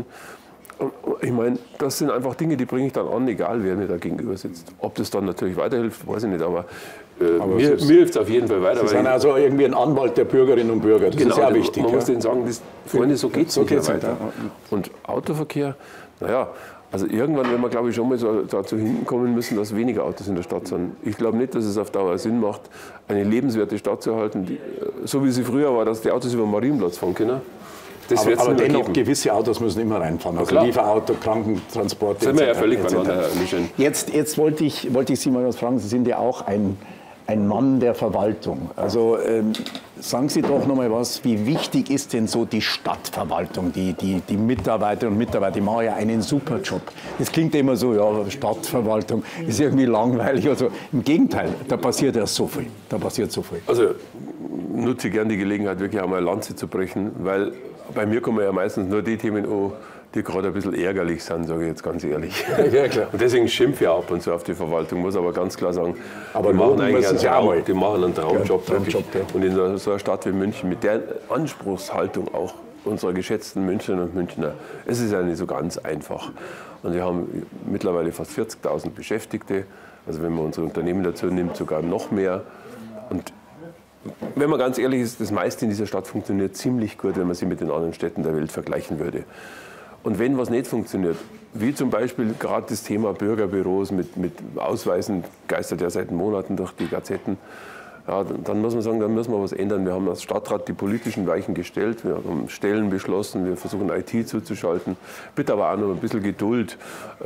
Ich meine, das sind einfach Dinge, die bringe ich dann an, egal wer mir da gegenüber sitzt. Ob das dann natürlich weiterhilft, weiß ich nicht, aber mir hilft es auf jeden Fall weiter. Sie sind also irgendwie ein Anwalt der Bürgerinnen und Bürger, das ist sehr wichtig. Man muss denen sagen, Freunde, so geht es nicht mehr weiter. Und Autoverkehr, naja, also irgendwann werden wir, glaube ich, schon mal so dazu hinten kommen müssen, dass weniger Autos in der Stadt sind. Ich glaube nicht, dass es auf Dauer Sinn macht, eine lebenswerte Stadt zu erhalten, so wie sie früher war, dass die Autos über den Marienplatz fahren können. Aber dennoch, gewisse Autos müssen immer reinfahren. Also Lieferauto, Krankentransport. Das sind wir ja völlig beieinander. Jetzt wollte ich Sie mal was fragen. Sie sind ja auch ein Mann der Verwaltung. Also sagen Sie doch noch mal was, wie wichtig ist denn so die Stadtverwaltung? Die Mitarbeiterinnen und Mitarbeiter, die machen ja einen super Job. Das klingt immer so, ja, Stadtverwaltung ist irgendwie langweilig. Also im Gegenteil, da passiert ja so viel. Da passiert so viel. Also nutze ich gerne die Gelegenheit, wirklich einmal eine Lanze zu brechen, weil bei mir kommen ja meistens nur die Themen an, die gerade ein bisschen ärgerlich sind, sage ich jetzt ganz ehrlich. Ja, klar. Und deswegen schimpfe ich ab und zu auf die Verwaltung, muss aber ganz klar sagen, aber die machen eigentlich die machen einen Traumjob. Ja. Und in so einer Stadt wie München, mit der Anspruchshaltung auch unserer geschätzten Münchnerinnen und Münchner, es ist ja nicht so ganz einfach. Und wir haben mittlerweile fast 40.000 Beschäftigte, also wenn man unsere Unternehmen dazu nimmt, sogar noch mehr. Und wenn man ganz ehrlich ist, das meiste in dieser Stadt funktioniert ziemlich gut, wenn man sie mit den anderen Städten der Welt vergleichen würde. Und wenn was nicht funktioniert, wie zum Beispiel gerade das Thema Bürgerbüros mit Ausweisen, geistert ja seit Monaten durch die Gazetten, ja, dann muss man sagen, dann müssen wir was ändern. Wir haben als Stadtrat die politischen Weichen gestellt, wir haben Stellen beschlossen, wir versuchen IT zuzuschalten. Bitte aber auch noch ein bisschen Geduld.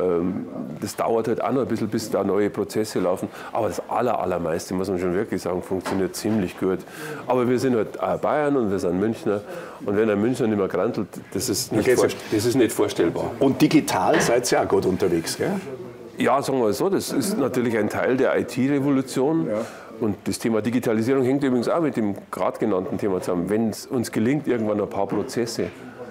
Das dauert halt auch noch ein bisschen, bis da neue Prozesse laufen. Aber das Allermeiste, muss man schon wirklich sagen, funktioniert ziemlich gut. Aber wir sind halt auch Bayern und wir sind Münchner. Und wenn ein Münchner nicht mehr grantelt, das ist nicht vorstellbar. Und digital seid ihr auch gut unterwegs, gell? Ja, sagen wir mal so, das ist natürlich ein Teil der IT-Revolution. Ja. Und das Thema Digitalisierung hängt übrigens auch mit dem gerade genannten Thema zusammen. Wenn es uns gelingt, irgendwann ein paar Prozesse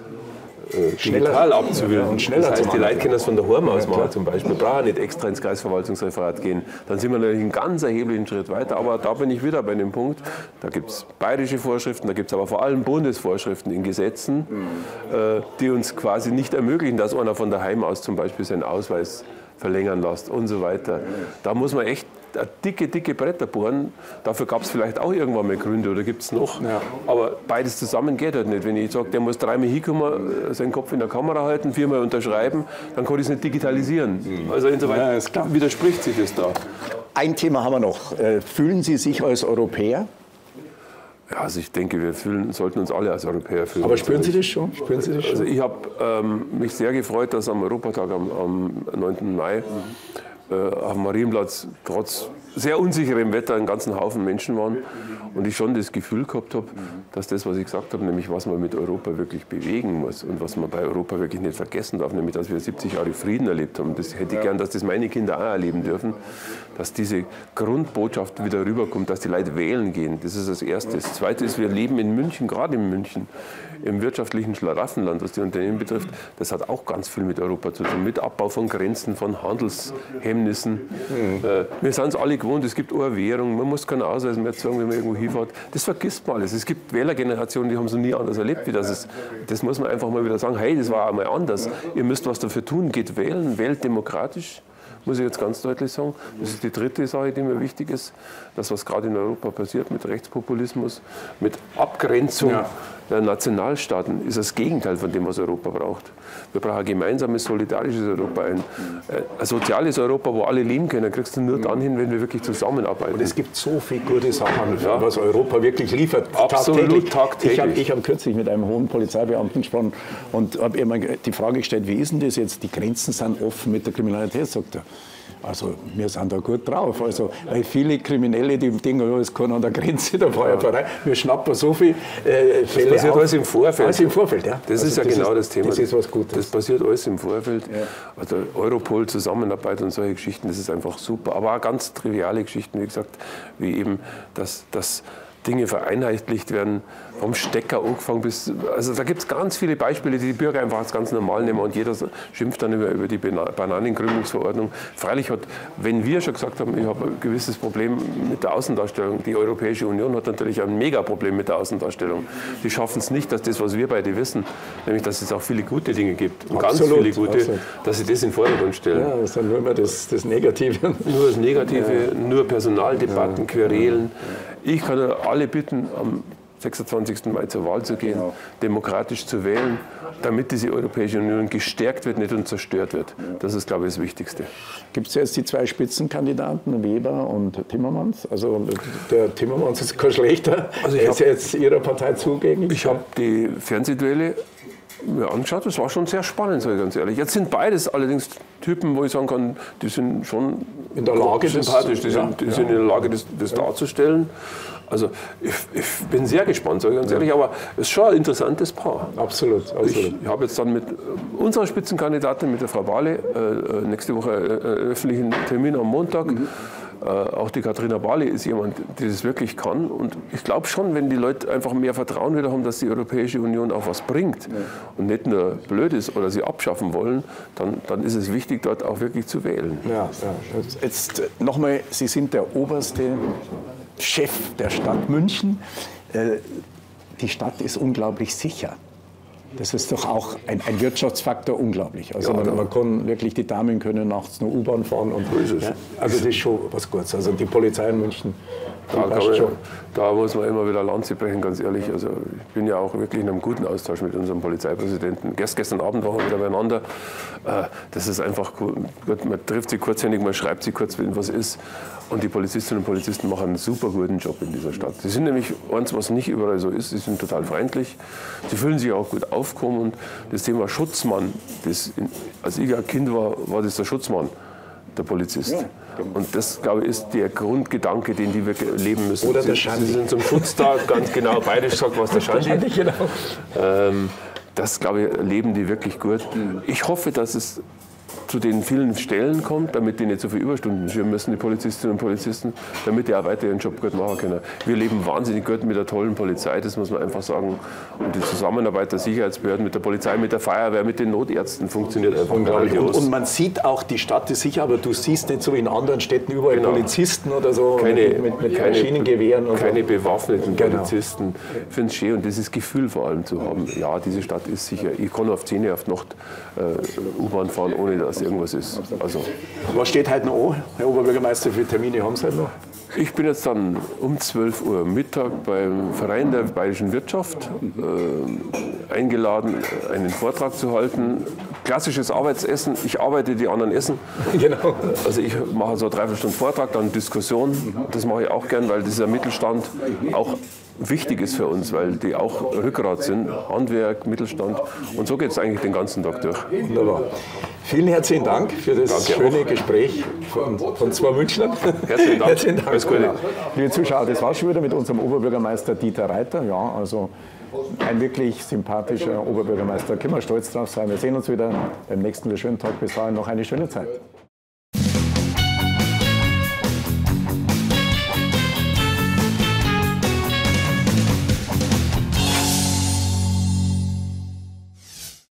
digital abzuwählen. Das heißt, die Leute können das von daheim aus machen zum Beispiel. Brauchen nicht extra ins Kreisverwaltungsreferat gehen. Dann sind wir natürlich einen ganz erheblichen Schritt weiter. Aber da bin ich wieder bei dem Punkt, da gibt es bayerische Vorschriften, da gibt es aber vor allem Bundesvorschriften in Gesetzen, die uns quasi nicht ermöglichen, dass einer von daheim aus zum Beispiel seinen Ausweis verlängern lässt und so weiter. Da muss man echt dicke Bretter bohren. Dafür gab es vielleicht auch irgendwann mal Gründe oder gibt es noch. Ja. Aber beides zusammen geht halt nicht. Wenn ich sage, der muss 3-mal hinkommen, seinen Kopf in der Kamera halten, 4-mal unterschreiben, dann kann ich es nicht digitalisieren. Also insoweit widerspricht sich das da. Ein Thema haben wir noch. Fühlen Sie sich als Europäer? Ja, also ich denke, wir sollten uns alle als Europäer fühlen. Aber spüren Sie das schon? Also ich habe mich sehr gefreut, dass am Europatag am 9. Mai auf dem Marienplatz trotz sehr unsicherem Wetter einen ganzen Haufen Menschen waren und ich schon das Gefühl gehabt habe, dass das, was ich gesagt habe, nämlich was man mit Europa wirklich bewegen muss und was man bei Europa wirklich nicht vergessen darf, nämlich dass wir 70 Jahre Frieden erlebt haben. Das hätte ich gern, dass das meine Kinder auch erleben dürfen, dass diese Grundbotschaft wieder rüberkommt, dass die Leute wählen gehen. Das ist das Erste. Das Zweite ist, wir leben in München, gerade in München, im wirtschaftlichen Schlaraffenland, was die Unternehmen betrifft. Das hat auch ganz viel mit Europa zu tun, mit Abbau von Grenzen, von Handelshemmnissen. Wir sind es alle gewohnt, es gibt eine Währung, man muss keinen Ausweis mehr zeigen, wenn man irgendwo hinfährt. Das vergisst man alles. Es gibt Wählergenerationen, die haben es noch nie anders erlebt, wie das ist. Das muss man einfach mal wieder sagen, hey, das war einmal anders. Ihr müsst was dafür tun, geht wählen, wählt demokratisch. Muss ich jetzt ganz deutlich sagen. Das ist die dritte Sache, die mir wichtig ist. Das, was gerade in Europa passiert mit Rechtspopulismus, mit Abgrenzung der Nationalstaaten, ist das Gegenteil von dem, was Europa braucht. Wir brauchen ein gemeinsames, solidarisches Europa, ein soziales Europa, wo alle leben können. Das kriegst du nur dann hin, wenn wir wirklich zusammenarbeiten. Und es gibt so viele gute Sachen, was Europa wirklich liefert. Absolut tagtäglich. Ich habe kürzlich mit einem hohen Polizeibeamten gesprochen und habe immer die Frage gestellt, wie ist denn das jetzt? Die Grenzen sind offen mit der Kriminalität, sagt er. Also wir sind da gut drauf. Also, weil viele Kriminelle, die denken, es kann an der Grenze der Feuerwehrei. Wir schnappen so viele Fälle. Das passiert alles im Vorfeld. Alles im Vorfeld, ja. Das ist ja genau das Thema. Das ist was Gutes. Das passiert alles im Vorfeld. Ja. Also Europol, Zusammenarbeit und solche Geschichten, das ist einfach super. Aber auch ganz triviale Geschichten, wie gesagt, wie eben, dass Dinge vereinheitlicht werden, vom Stecker angefangen bis, also da gibt es ganz viele Beispiele, die die Bürger einfach als ganz normal nehmen und jeder schimpft dann über die Bananenkrümmungsverordnung. Freilich hat, wenn wir schon gesagt haben, ich habe ein gewisses Problem mit der Außendarstellung, die Europäische Union hat natürlich ein Megaproblem mit der Außendarstellung. Die schaffen es nicht, dass das, was wir beide wissen, nämlich dass es auch viele gute Dinge gibt, und ganz viele gute, dass sie das in den Vordergrund stellen. Ja, das ist dann nur immer das Negative. Nur das Negative, nur Personaldebatten, Querelen. Ich kann alle bitten, am 26. Mai zur Wahl zu gehen, demokratisch zu wählen, damit diese Europäische Union gestärkt wird, nicht und zerstört wird. Das ist, glaube ich, das Wichtigste. Gibt es jetzt die zwei Spitzenkandidaten, Weber und Timmermans? Also der Timmermans ist kein schlechter. Also er ist ja jetzt Ihrer Partei zugänglich. Ich habe die Fernsehduelle mir angeschaut, das war schon sehr spannend, sage ich ganz ehrlich. Jetzt sind beides allerdings Typen, wo ich sagen kann, die sind schon in der Lage, sympathisch, die sind in der Lage, das darzustellen. Also ich bin sehr gespannt, sage ich ganz ehrlich, aber es ist schon ein interessantes Paar. Absolut. Ich habe jetzt dann mit unserer Spitzenkandidatin, mit der Frau Barley, nächste Woche einen öffentlichen Termin am Montag. Auch die Katharina Barley ist jemand, die das wirklich kann. Und ich glaube schon, wenn die Leute einfach mehr Vertrauen wieder haben, dass die Europäische Union auch was bringt und nicht nur blöd ist oder sie abschaffen wollen, dann ist es wichtig, dort auch wirklich zu wählen. Ja. Jetzt nochmal, Sie sind der oberste Chef der Stadt München. Die Stadt ist unglaublich sicher. Das ist doch auch ein Wirtschaftsfaktor unglaublich. Also man kann wirklich, die Damen können nachts nur U-Bahn fahren. Und, also das ist schon was Gutes. Also die Polizei in München, da muss man immer wieder Lanze brechen, ganz ehrlich. Also ich bin ja auch wirklich in einem guten Austausch mit unserem Polizeipräsidenten. Gestern Abend waren wir wieder beieinander. Das ist einfach gut. Man trifft sie kurzhändig, man schreibt sie kurz, wenn was ist. Und die Polizistinnen und Polizisten machen einen super guten Job in dieser Stadt. Sie sind nämlich eins, was nicht überall so ist, sie sind total freundlich. Sie fühlen sich auch gut aufgehoben. Und das Thema Schutzmann, als ich ein Kind war das der Schutzmann, der Polizist. Ja, genau. Und das, glaube ich, ist der Grundgedanke, den die wir leben müssen. Oder der Schandi. Sie sind zum Schutz da, ganz genau. Beide sagt was der Schandi. Genau. Das, glaube ich, leben die wirklich gut. Ich hoffe, dass es zu den vielen Stellen kommt, damit die nicht so viele Überstunden schirmen müssen, die Polizistinnen und Polizisten, damit die auch weiter ihren Job gut machen können. Wir leben wahnsinnig gut mit der tollen Polizei, das muss man einfach sagen. Und die Zusammenarbeit der Sicherheitsbehörden mit der Polizei, mit der Feuerwehr, mit den Notärzten funktioniert einfach grandios. Und man sieht auch, die Stadt ist sicher, aber du siehst nicht so in anderen Städten überall Polizisten oder so mit Maschinengewehren. Keine bewaffneten Polizisten. Ich finde es schön und dieses Gefühl vor allem zu haben, ja, diese Stadt ist sicher. Ich kann auf 10 Uhr auf die Nacht U-Bahn fahren, ohne dass irgendwas ist. Also. Was steht heute noch an, Herr Oberbürgermeister, wie viele Termine haben Sie heute noch? Ich bin jetzt dann um 12 Uhr Mittag beim Verein der Bayerischen Wirtschaft eingeladen, einen Vortrag zu halten. Klassisches Arbeitsessen, ich arbeite, die anderen essen. Genau. Also ich mache so 3-4 Stunden Vortrag, dann Diskussion. Das mache ich auch gern, weil dieser Mittelstand auch wichtig ist für uns, weil die auch Rückgrat sind, Handwerk, Mittelstand. Und so geht es eigentlich den ganzen Tag durch. Wunderbar. Vielen herzlichen Dank für das schöne Gespräch von zwei Münchnern. Herzlichen Dank. Herzlichen Dank. Alles Gute. Liebe Zuschauer, das war schon wieder mit unserem Oberbürgermeister Dieter Reiter. Ja, also ein wirklich sympathischer Oberbürgermeister. Können wir stolz drauf sein. Wir sehen uns wieder beim nächsten schönen Tag. Bis dahin noch eine schöne Zeit.